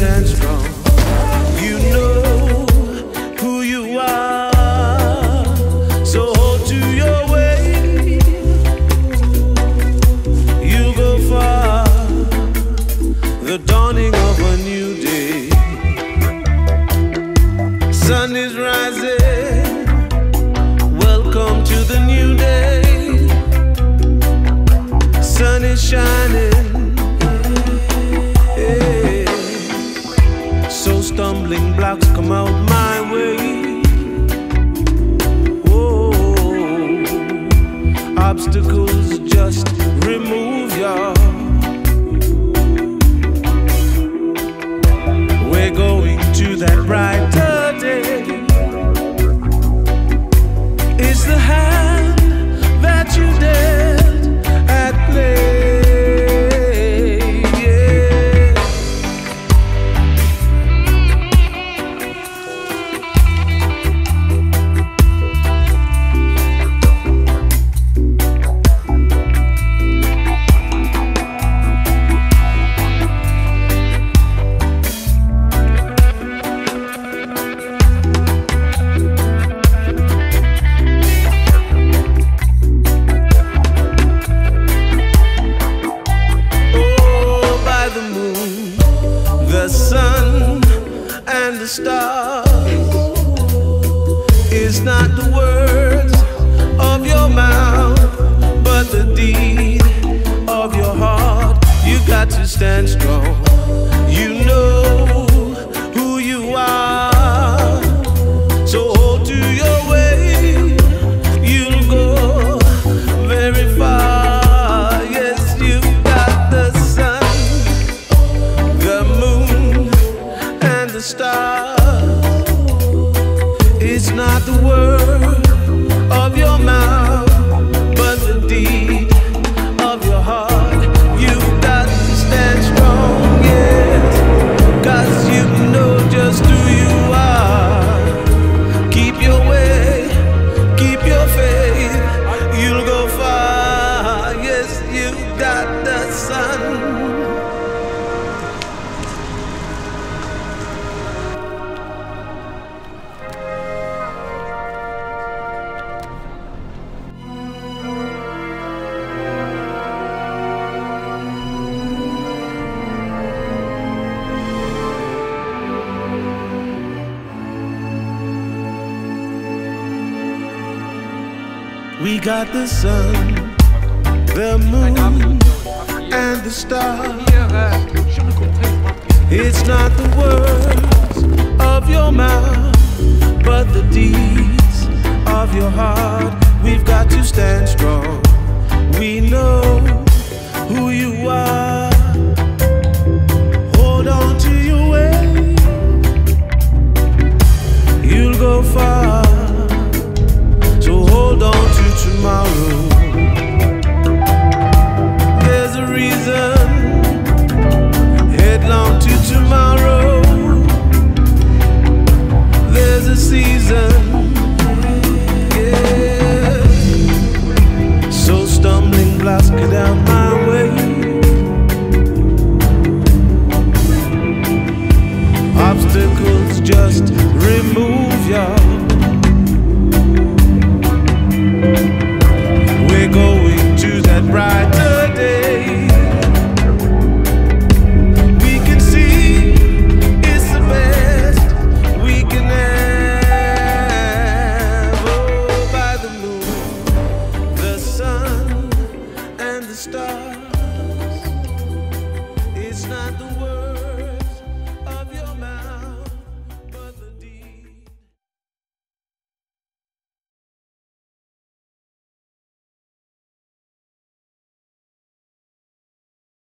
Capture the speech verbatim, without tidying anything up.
stand strong. You know who you are, so hold to your way. You'll go far, the dawning of a new day. Sun is rising, welcome to the new day. Sun is shining, hey. So stumbling blocks come out my way. Whoa. Obstacles just remove y'all. We're going to that brighter day. It's the hand that you dealt at play. The sun and the stars is not the words of your mouth, but the deed of your heart. You got to stand strong. You know who you are, so hold to your way. You'll go very far. Yes, you got the sun, the moon, and the stars. It's not the word of your mouth, but the deed of your heart. You've got to stand strong, yes, 'cause you know just who you are. Keep your way, keep your faith, you'll go far. Yes, you got the sun. We got the sun, the moon, and the stars. It's not the words of your mouth, but the deeds of your heart. We've got to stand strong. We know who you are. Hold on to your way. You'll go far. So hold on to tomorrow. There's a reason. Headlong to tomorrow. There's a season. Yeah. So stumbling blocks get out my way. Obstacles just remove y'all. We're going to that brighter day. We can see it's the best we can have. Oh, by the moon, the sun, and the stars. It's not the